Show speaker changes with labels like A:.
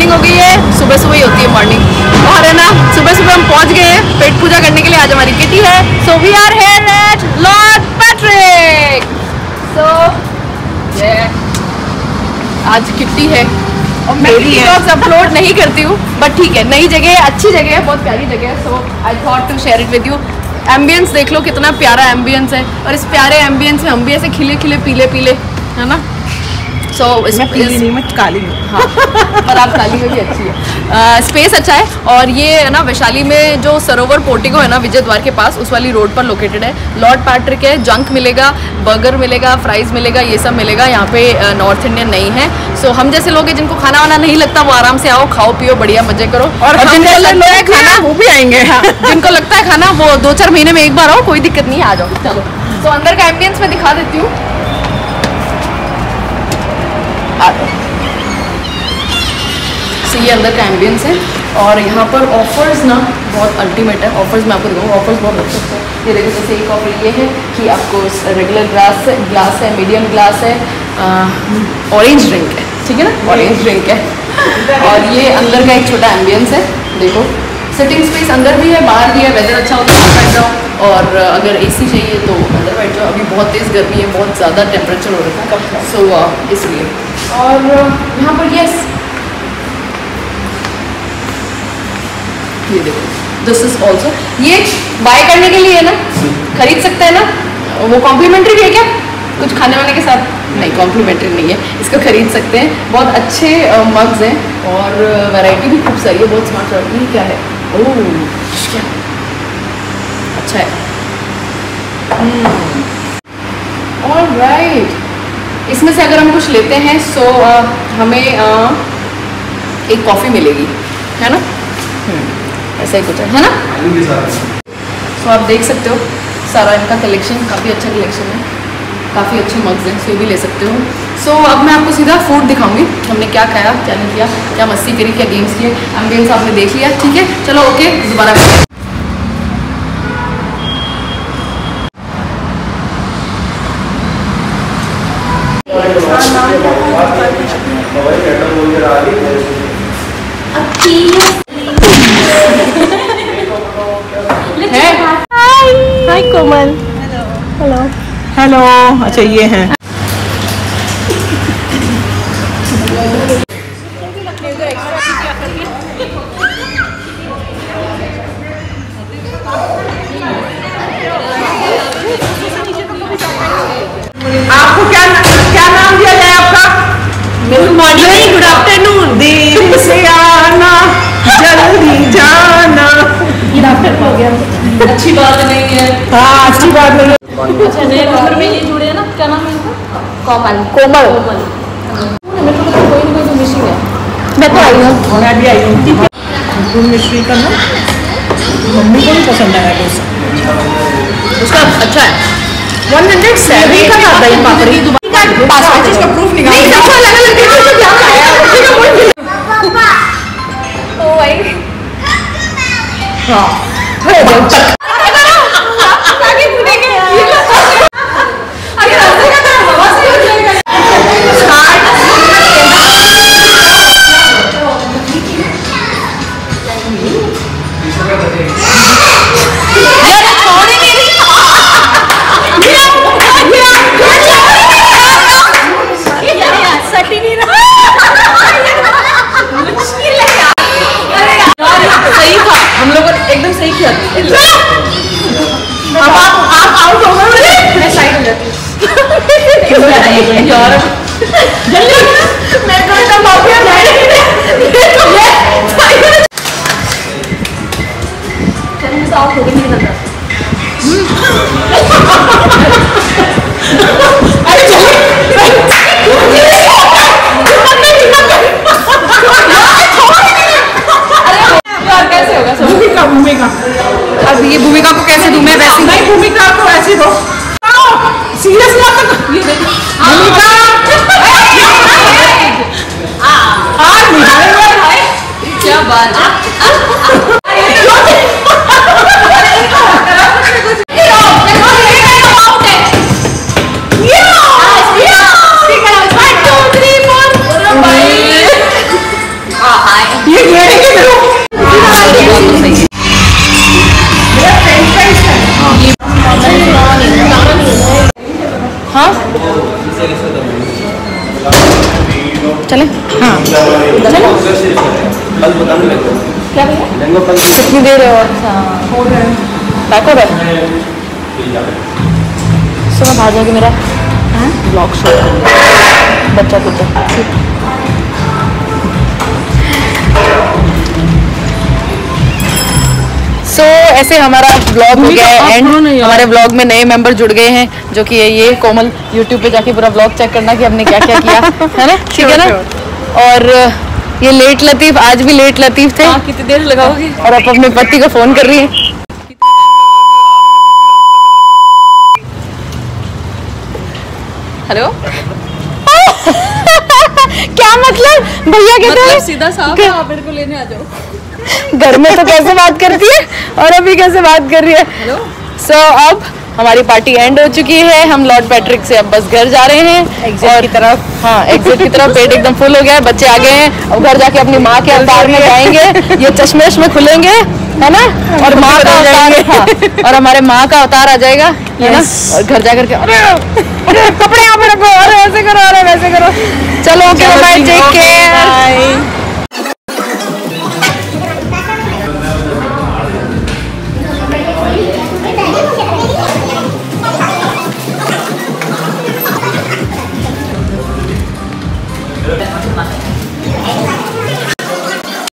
A: Morning हो गई है, सुबह सुबह ही होती है मॉर्निंग। और है ना, सुबह सुबह हम पहुंच गए हैं पेट पूजा करने के लिए। आज हमारी किटी है, so we are here at Lord Patrick. So आज किटी है और मैं व्लॉग्स अपलोड नहीं करती हूँ, बट ठीक है, नई जगह है, अच्छी जगह है, बहुत प्यारी जगह है। So I thought to share it with you. Ambience देख लो कितना प्यारा एम्बियंस है, और इस प्यारे एम्बियंस में हम भी ऐसे खिले खिले पीले पीले, है ना। सो इसमें नहीं, मैं काली हूँ। हाँ, पर आप काली में भी अच्छी है। स्पेस अच्छा है, और ये है ना वैशाली में जो सरोवर पोर्टिको है ना विजय द्वार के पास, उस वाली रोड पर लोकेटेड है। लॉर्ड पैट्रिक है, जंक मिलेगा, बर्गर मिलेगा, फ्राइज़ मिलेगा, ये सब मिलेगा। यहाँ पे नॉर्थ इंडियन नहीं है। सो हम जैसे लोग हैं जिनको खाना वाना नहीं लगता, वो आराम से आओ, खाओ पियो, बढ़िया मजे करो। और जिनको लगता है खाना, वो भी आएंगे। जिनको लगता है खाना, वो 2-4 महीने में एक बार आओ, कोई दिक्कत नहीं है, आ जाओ। चलो, तो अंदर का एम्बियंस मैं दिखा देती हूँ। तो ये अंदर का एम्बियंस है, और यहाँ पर ऑफर्स ना बहुत अल्टीमेट है। ऑफर्स मैं आपको दिखाऊंगा, ऑफर्स बहुत अच्छे हैं। ये देखो, जैसे एक ऑफर ये है कि आपको रेगुलर ग्लास है, मीडियम ग्लास है, ऑरेंज ड्रिंक है, ठीक है ना, ऑरेंज ड्रिंक है। और ये अंदर का एक छोटा एम्बियंस है, देखो सिटिंग स्पेस अंदर भी है, बाहर भी है। वेदर अच्छा होता है बैठ जाओ, और अगर एसी चाहिए तो अंदर बैठ जाओ। अभी बहुत तेज़ गर्मी है, बहुत ज़्यादा टेम्परेचर हो रहा है, सो इसलिए। और यहाँ पर यस, ये देखो, दिस इज ऑल्सो, ये बाय करने के लिए है ना, खरीद सकते हैं ना। वो कॉम्प्लीमेंट्री भी है क्या कुछ खाने वाने के साथ? नहीं, कॉम्प्लीमेंट्री नहीं है, इसको खरीद सकते हैं। बहुत अच्छे मग्स हैं, और वैरायटी भी खूब सारी है, बहुत स्मार्ट है। क्या है? ओह, क्या अच्छा है। ऑलराइट, इसमें से अगर हम कुछ लेते हैं सो हमें एक कॉफ़ी मिलेगी, है ना। ऐसा ही कुछ है ना। सो आप देख सकते हो सारा इनका कलेक्शन, काफ़ी अच्छा कलेक्शन है, काफ़ी अच्छे मग्स हैं, सो भी ले सकते हो। सो अब मैं आपको सीधा फूड दिखाऊंगी, हमने क्या खाया, क्या नहीं किया, क्या मस्ती करी, क्या गेम्स किए। एम्बियंस आपने देख लिया, ठीक है, चलो ओके, दोबारा
B: हाय कोमल। Hello hello. अच्छा ये हैं। आपको क्या नाम दिया जाए आपका? Good morning, good afternoon. देर से आना, जल्दी जाना। गुड आफ्टरनून हो गया,
A: अच्छी बात नहीं है।
B: हाँ, अच्छी बात नहीं है।
A: अच्छा, नए नंबर में ये जुड़े हैं ना, क्या नाम है इनका? कोमल।
B: कोमल।
A: मेरे को तो कोई ना कोई तो मिसिंग है।
B: मैं तो आई हूँ, मैं भी आई हूँ। ठीक है, मिश्री का ना मम्मी को नहीं पसंद आया कुछ,
A: उसका अच्छा है।
B: 107 का था दही पापड़ी।
A: पासवर्ड इसका प्रूफ निकाल। नहीं, सबको अलग-अलग देखो तो क्या खाया। ओ भाई।
B: हाँ, है बहुत तक।
A: आगे मुड़ेंगे। अगर ऐसे का तो हवा से हो जाएगा। एकदम सही किया। अब आप आउट हो गए, मैं साइड हो जाती हूँ यार। जल्दी मैं तो एकदम माफिया चल, तो आउट हो गई, नहीं लगा। अरे कैसे होगा?
B: भूमिका,
A: अब ये भूमिका को कैसे दूं मैं? वैसे
B: नहीं, भूमिका को ऐसे दो। सीरियस मत। ये देखो भूमिका,
A: क्या बात है। दे रहे हो? अच्छा
B: हो रहा है।
A: बैक हो रहा है। सुनो भाग जाएगी मेरा ब्लॉग शो बच्चा कुछ। सो ऐसे हमारा ब्लॉग हो गया है एंड। हमारे ब्लॉग में नए मेंबर जुड़ गए हैं जो कि ये कोमल यूट्यूब पे जाके पूरा ब्लॉग चेक करना कि हमने क्या क्या किया है ना, ठीक है ना। और ये लेट लतीफ आज भी लेट लतीफ थे।
B: कितनी देर लगाओगी?
A: और आप अपने पति को फोन कर रही है। हेलो क्या मतलब भैया कहते हैं
B: सीधा साफ आप मेरे को लेने आ जाओ।
A: घर में तो कैसे बात करती है और अभी कैसे बात कर रही है।
B: हेलो।
A: सो अब हमारी पार्टी एंड हो चुकी है। हम लॉर्ड पैट्रिक से अब बस घर जा रहे हैं एग्जिट की तरफ। हाँ एग्जिट की तरफ। पेट एकदम फुल हो गया है, बच्चे आ गए हैं। अब घर जाके अपनी माँ के अवतार में जाएंगे। ये चश्मेश में खुलेंगे है ना, और माँ का अवतार। हाँ, और हमारे माँ का अवतार आ जाएगा है ना। और घर जाकर के अरे अरे कपड़े यहाँ पे रखो, अरे ऐसे करो, अरे वैसे करो। चलो ओके बाय, टेक केयर।